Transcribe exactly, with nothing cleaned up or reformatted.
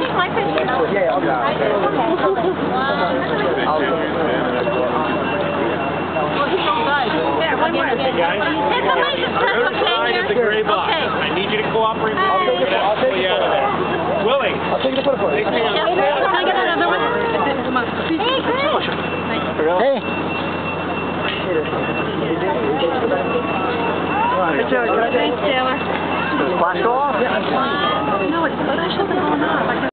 take my picture? Yeah, I'll go. Here, one more. Hey, guys. Hey, somebody just press the Side of the picture. gray box. Okay. I need you to cooperate with me. I'll take We're gonna have to pull you out of there. Willie. I'll take the photo for you. Take me out. Yeah, can I get another one? Come on. Hey, Chris. Hey. Hey, Taylor, can I Thanks, Taylor. Does the flash go off? Yeah, I'm fine. No, it's, but I should have gone off. I